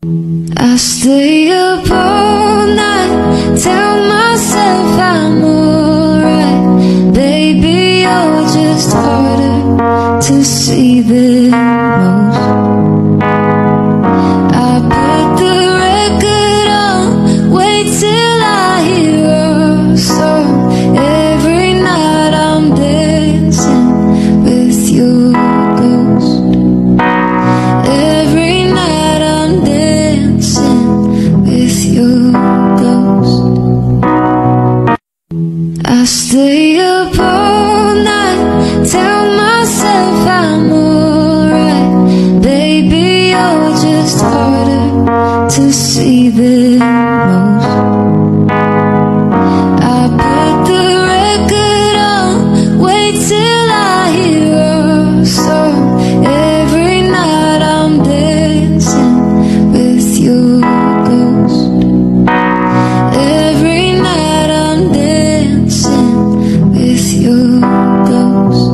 I stay up all night, tell myself I'm alright. Baby, you're just harder to see than most. I put the record on, wait till I hear a song. Every night I'm dancing with your ghost. Every night I'm dancing with your ghost. I stay up all night, tell myself I'm alright. Baby, you're just harder to see than most. I put the record on, wait till I hear a song. Every night I'm dancing with your ghost. Every night I'm dancing with your ghost.